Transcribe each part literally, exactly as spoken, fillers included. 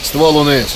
Ствол униз.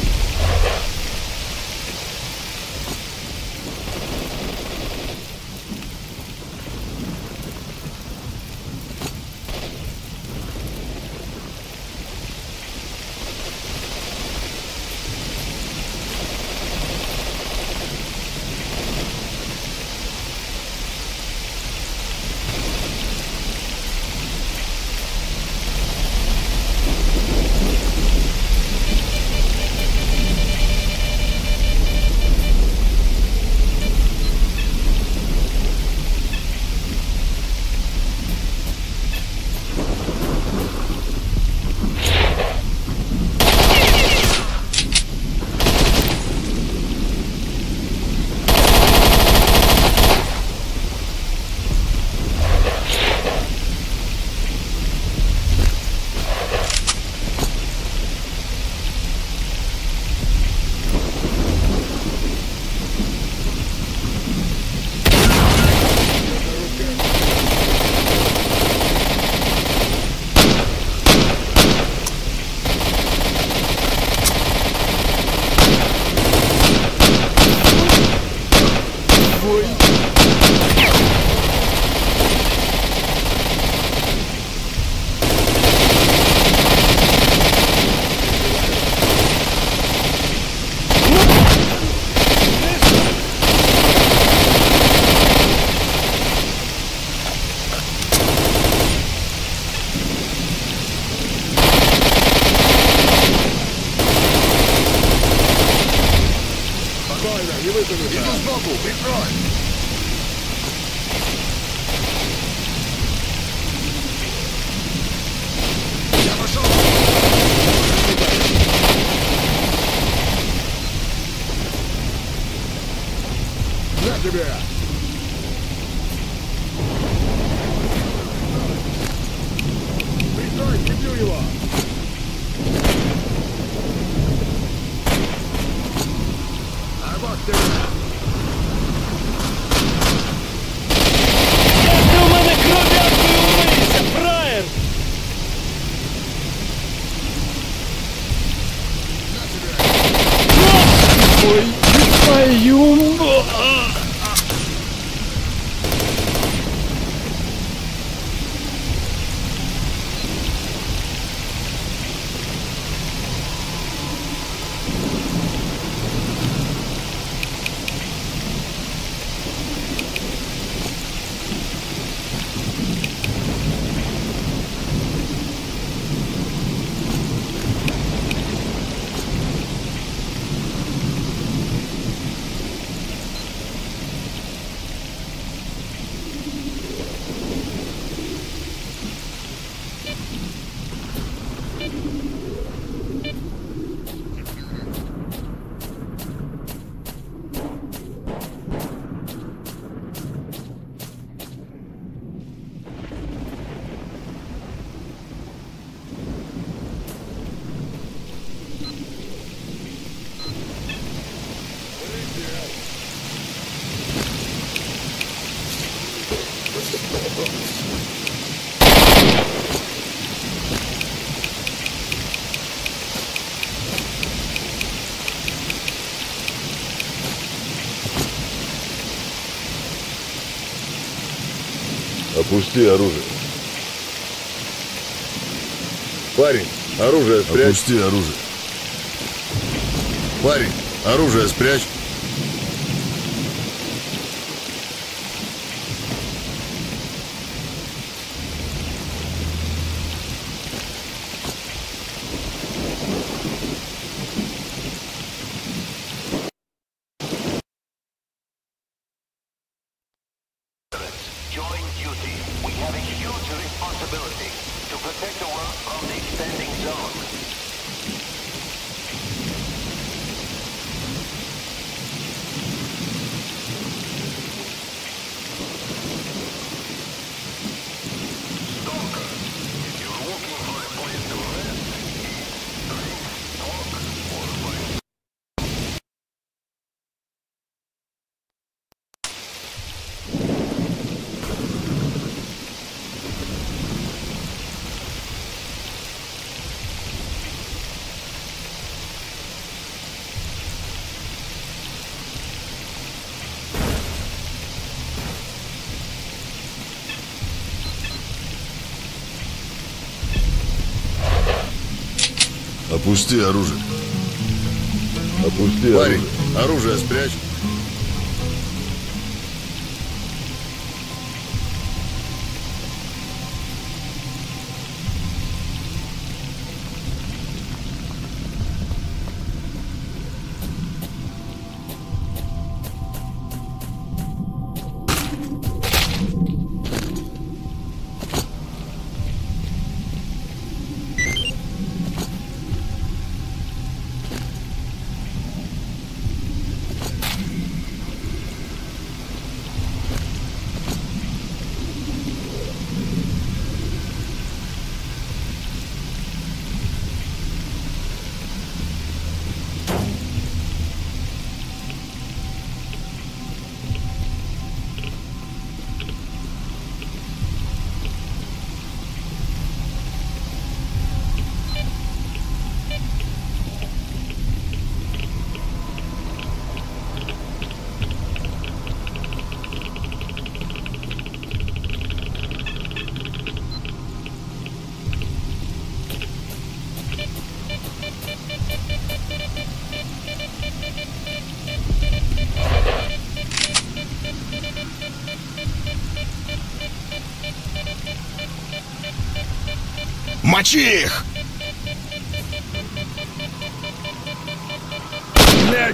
Иду сбоку, прикрой! Я пошел! На тебя! Прикрой, бью его! А вот ты! Ой, твою... Опусти оружие. Парень, оружие спрячь. Опусти оружие. Парень, оружие спрячь. Join duty. We have a huge responsibility to protect the world from the expanding zone. Stalker, if you're looking for a place to rest, eat, drink, talk, or fight. Опусти оружие. Опусти Парень, оружие. Оружие спрячь. Мочи их! Блядь!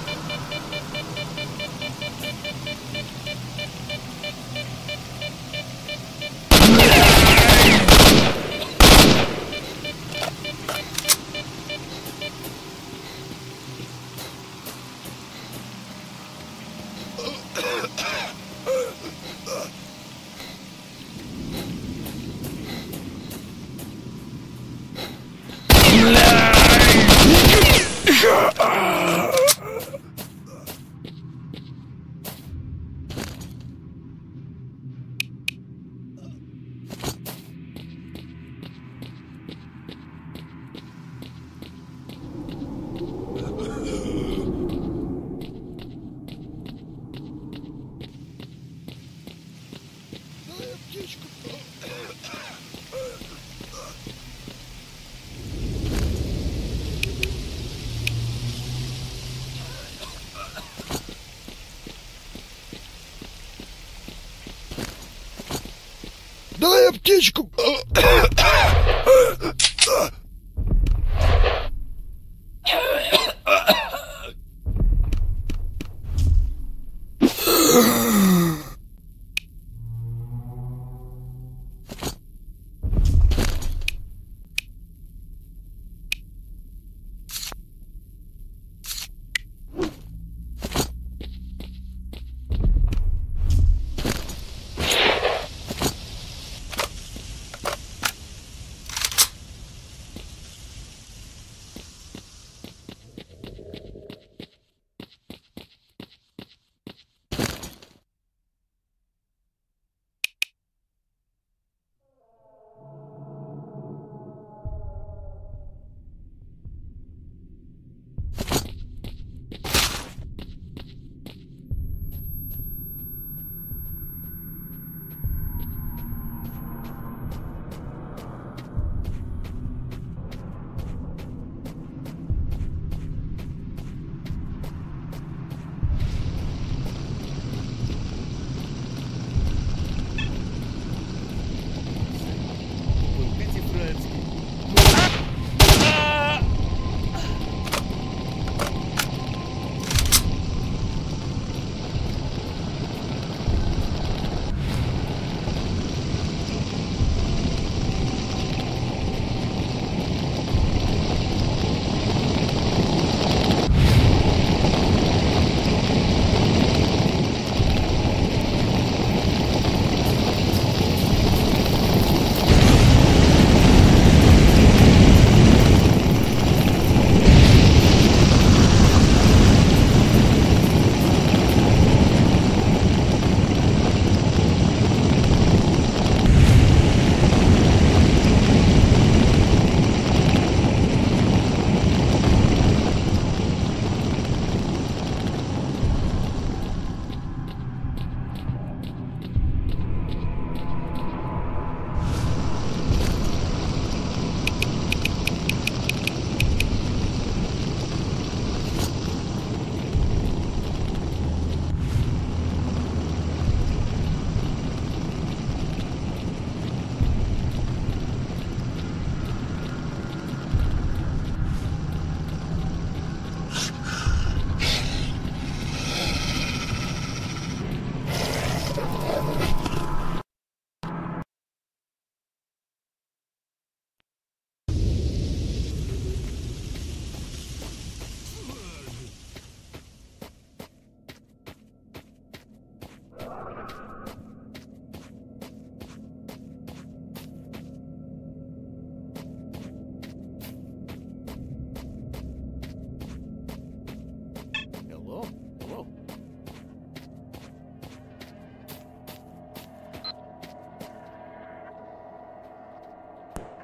Дай аптечку!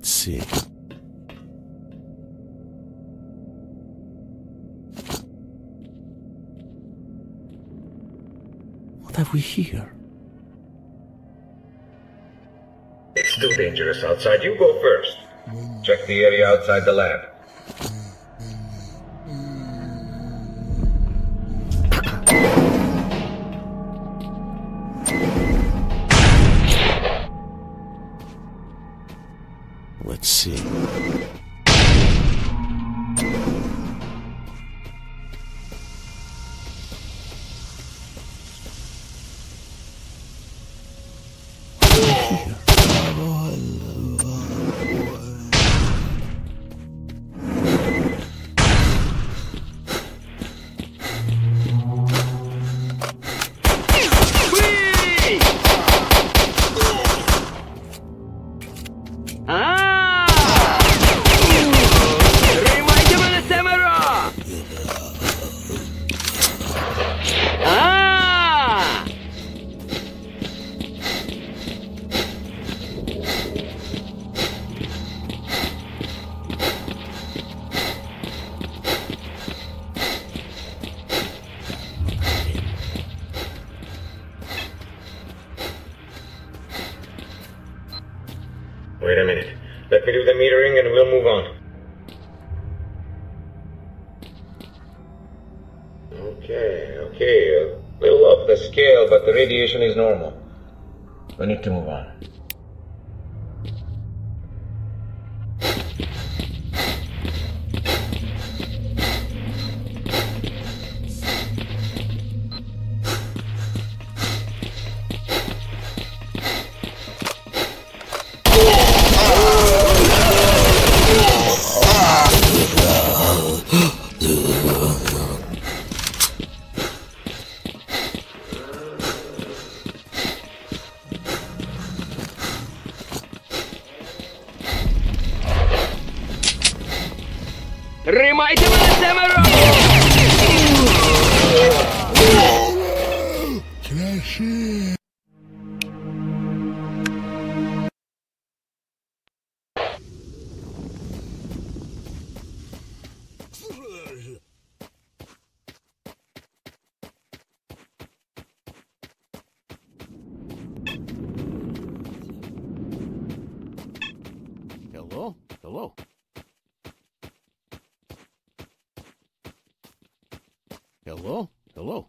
Let's see. What have we here? It's too dangerous outside. You go first. Check the area outside the lab. Let's see. Wait a minute. Let me do the metering and we'll move on. Okay, okay. A little off the scale, but the radiation is normal. We need to move on. Тримайте мене, семеро! Красиво. Hello? Hello? Hello? Hello?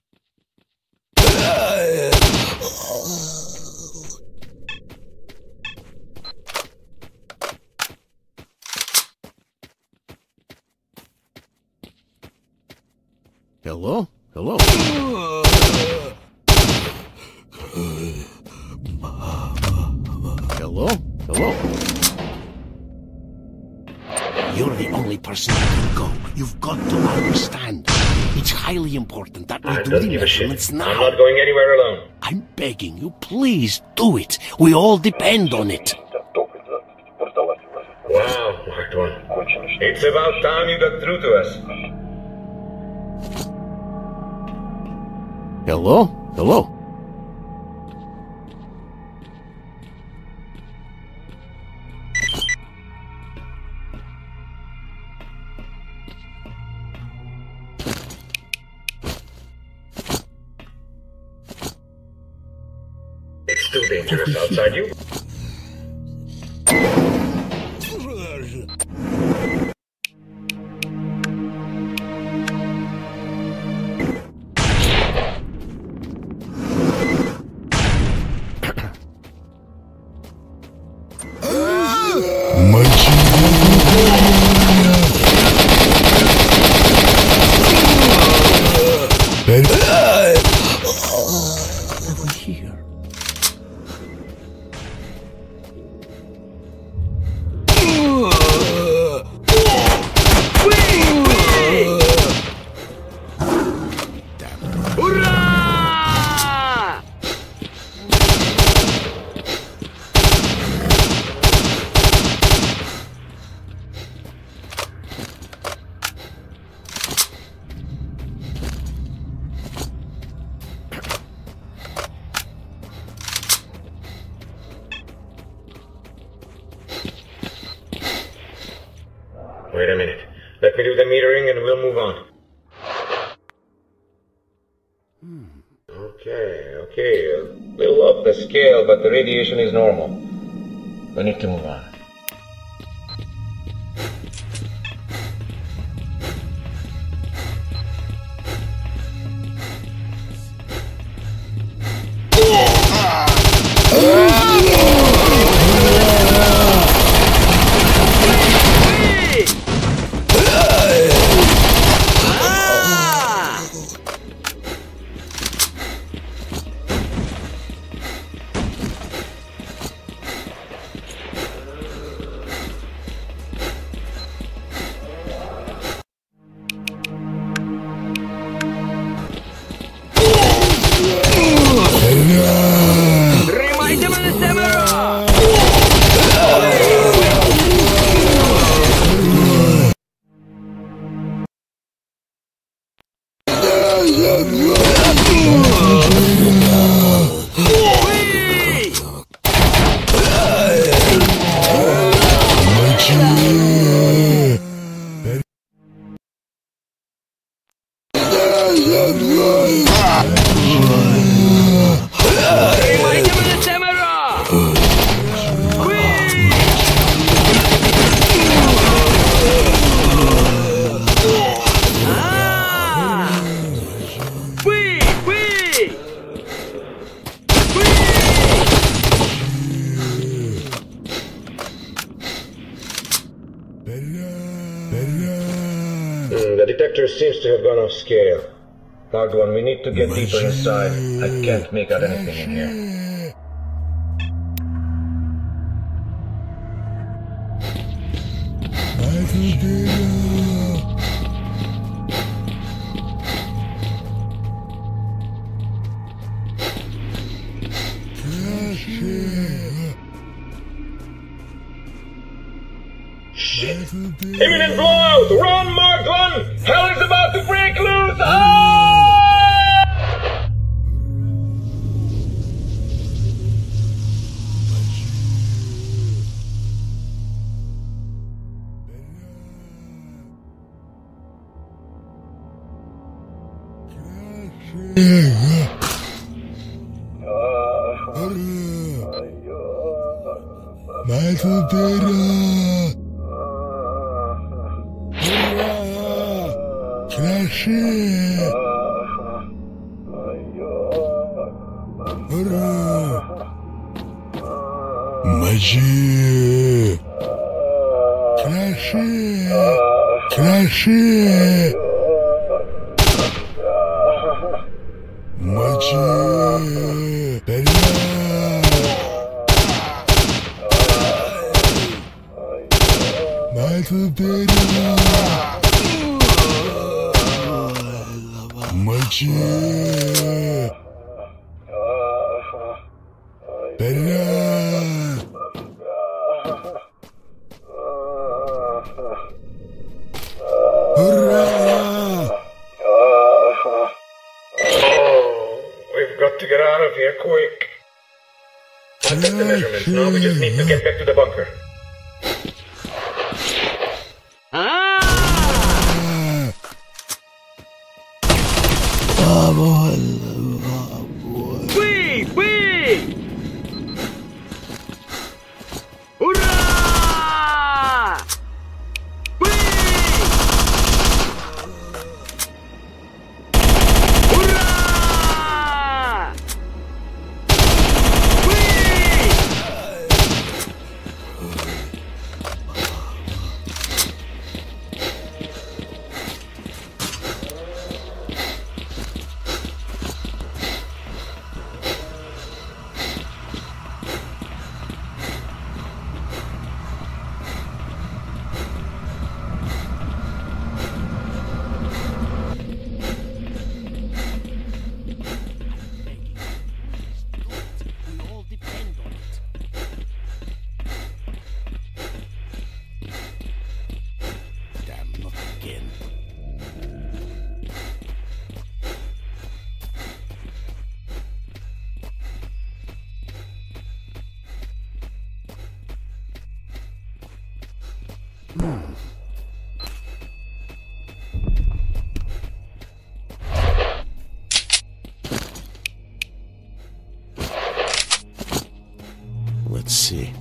Hello? Hello? Hello? Hello? You're the only person that can go. You've got to understand. It's highly important that we I do don't the give a shit. measurements I'm now. not going anywhere alone. I'm begging you, please do it. We all depend on it. Wow, Marked One. It's about time you got through to us. Hello? Hello? It's too dangerous outside. You Over here. Wait a minute. Let me do the metering and we'll move on. Okay, okay. A little off the scale, but the radiation is normal. We need to move on. The detector seems to have gone off scale. Logged one, we need to get deeper inside. I can't make out anything in here. Shit! Imminent blowout! Run, Mark one! Hell is about to break loose! Ah! Michael Beta! Crash it! Magie! Crash it! Crash it! Magie! Beta! Michael Beta! Magie! Beta! Hurrah! Oh, we've got to get out of here quick. I'll take the measurements now. We just need to get back to the bunker. Oui, oui! Hurrah! Oui! Hurrah! Oui! Let's see.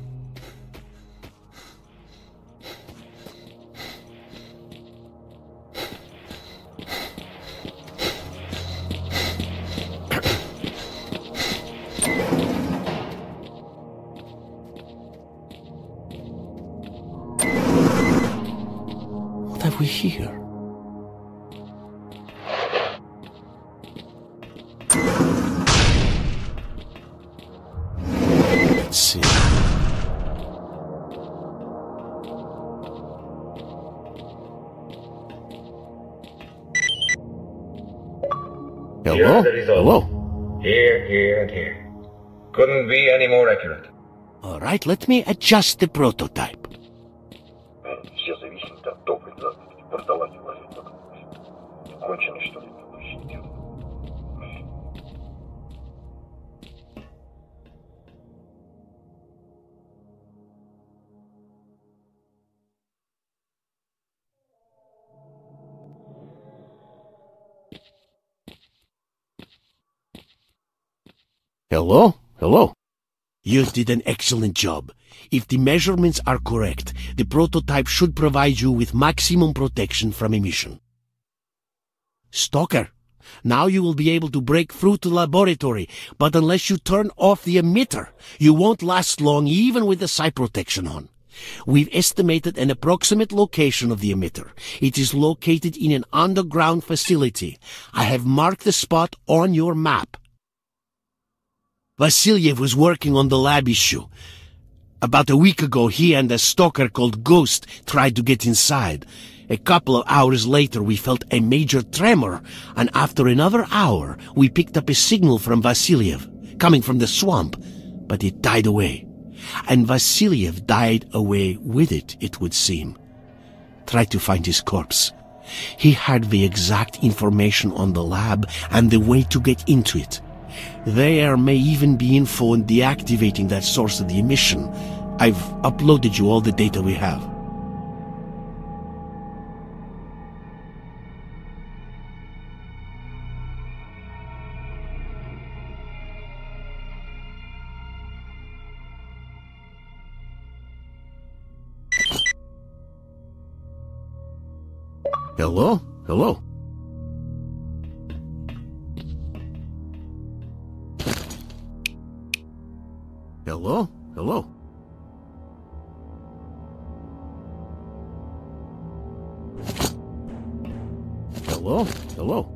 What have we here? Let's see. Here's Hello? the result. Hello? Here, here, and here. Couldn't be any more accurate. All right, let me adjust the prototype. Все зависит от топлива, продавать валюту. Кончено, что ли, сидел. Hello? Hello? You did an excellent job. If the measurements are correct, the prototype should provide you with maximum protection from emission. Stalker, now you will be able to break through to the laboratory, but unless you turn off the emitter, you won't last long even with the sight protection on. We've estimated an approximate location of the emitter. It is located in an underground facility. I have marked the spot on your map. Vasiliev was working on the lab issue. About a week ago, he and a stalker called Ghost tried to get inside. A couple of hours later, we felt a major tremor, and after another hour, we picked up a signal from Vasiliev, coming from the swamp, but it died away. And Vasiliev died away with it, it would seem. Try to find his corpse. He had the exact information on the lab and the way to get into it. There may even be info on deactivating that source of the emission. I've uploaded you all the data we have. Hello? Hello? Hello? Hello? Hello? Hello?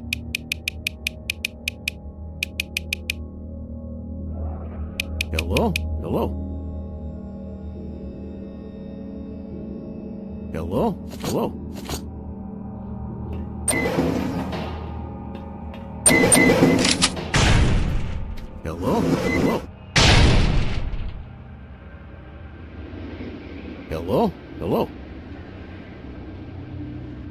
Hello? Hello? Hello? Hello? Hello? Hello? Hello? Hello?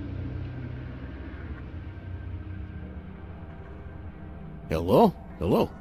Hello? Hello?